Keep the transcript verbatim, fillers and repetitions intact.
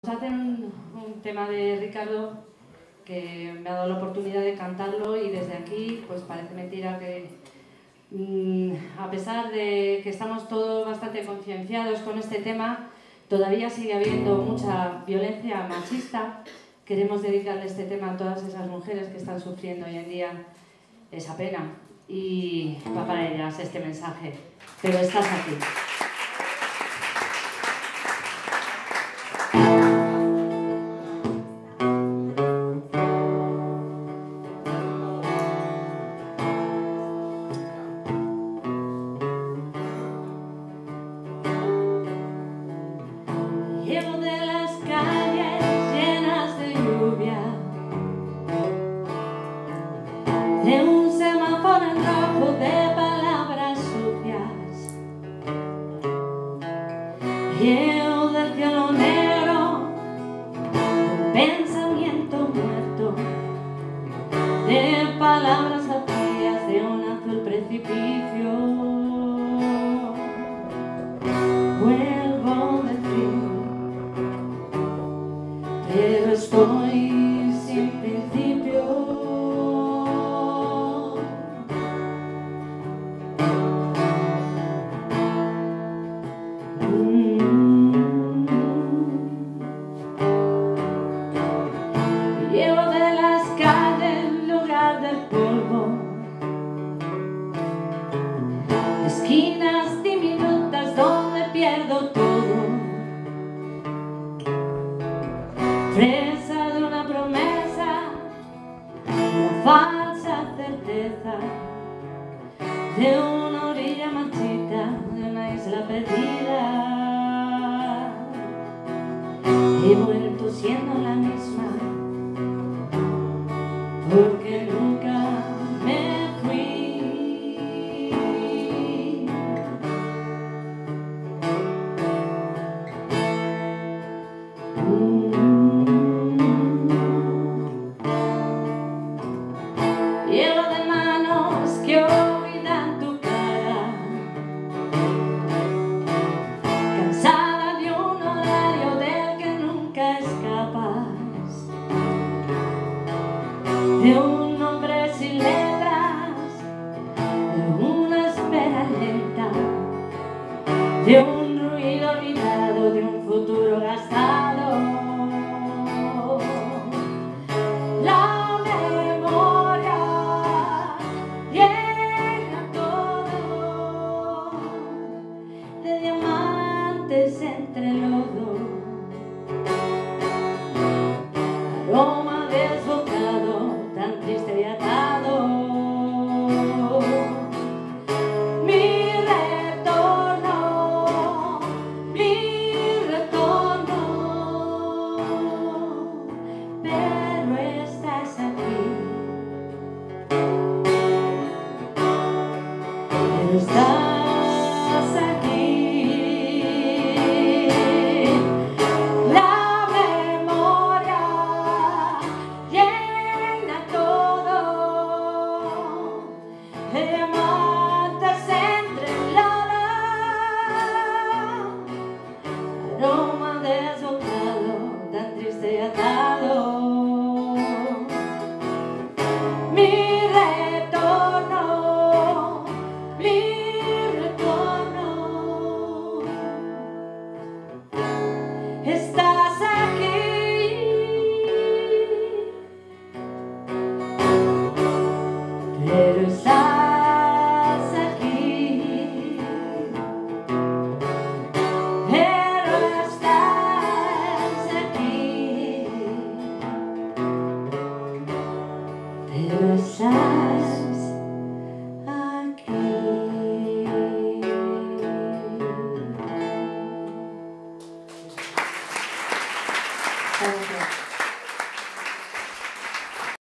Vamos a hacer un, un tema de Ricardo que me ha dado la oportunidad de cantarlo y desde aquí pues parece mentira que mmm, a pesar de que estamos todos bastante concienciados con este tema, todavía sigue habiendo mucha violencia machista. Queremos dedicarle este tema a todas esas mujeres que están sufriendo hoy en día esa pena y va para ellas este mensaje, pero estás aquí. Llevo de las calles llenas de lluvia, de un semáforo en rojo de palabras sucias. Llevo del cielo negro un pensamiento muerto, de palabras vacías de un azul precipicio. Vuelvo a decir, pero estoy sin principio. Mm. Llevo de las calles en lugar del polvo, de esquinas diminutas donde pierdo todo, presa de una promesa, una falsa certeza, de una orilla marchita, de una isla perdida. He vuelto siendo la misma, porque nunca me fui. Llevo de manos que olvidan tu cara, cansada de un horario del que nunca escapas, de un